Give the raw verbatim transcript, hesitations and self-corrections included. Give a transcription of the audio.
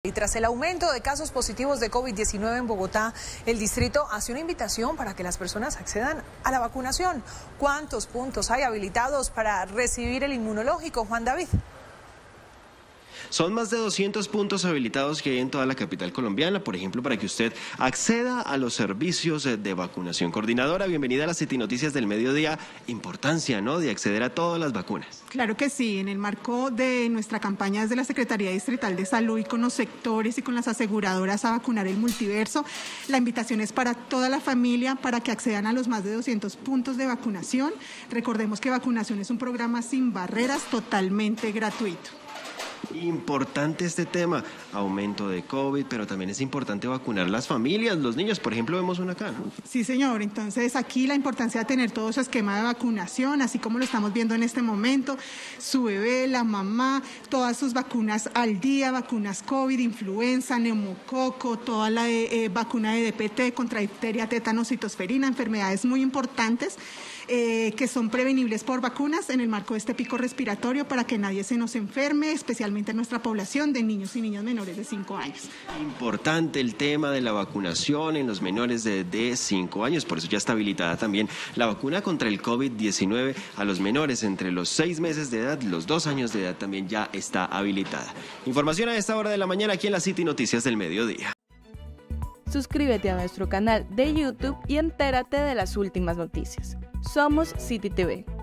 Y tras el aumento de casos positivos de COVID diecinueve en Bogotá, el distrito hace una invitación para que las personas accedan a la vacunación. ¿Cuántos puntos hay habilitados para recibir el inmunológico, Juan David? Son más de doscientos puntos habilitados que hay en toda la capital colombiana, por ejemplo, para que usted acceda a los servicios de vacunación. Coordinadora, bienvenida a las City Noticias del Mediodía. Importancia, ¿no?, de acceder a todas las vacunas. Claro que sí, en el marco de nuestra campaña desde la Secretaría Distrital de Salud y con los sectores y con las aseguradoras a vacunar el multiverso, la invitación es para toda la familia para que accedan a los más de doscientos puntos de vacunación. Recordemos que vacunación es un programa sin barreras, totalmente gratuito. Importante este tema, aumento de COVID, pero también es importante vacunar las familias, los niños, por ejemplo, vemos una acá, ¿no? Sí, señor, entonces aquí la importancia de tener todo su esquema de vacunación, así como lo estamos viendo en este momento, su bebé, la mamá, todas sus vacunas al día, vacunas COVID, influenza, neumococo, toda la eh, vacuna de D P T contra difteria, tétanos, citosferina, enfermedades muy importantes eh, que son prevenibles por vacunas en el marco de este pico respiratorio para que nadie se nos enferme, especialmente en nuestra población de niños y niñas menores de cinco años. Importante el tema de la vacunación en los menores de, de cinco años, por eso ya está habilitada también la vacuna contra el COVID diecinueve a los menores entre los seis meses de edad y los dos años de edad también ya está habilitada. Información a esta hora de la mañana aquí en la City Noticias del Mediodía. Suscríbete a nuestro canal de YouTube y entérate de las últimas noticias. Somos City T V.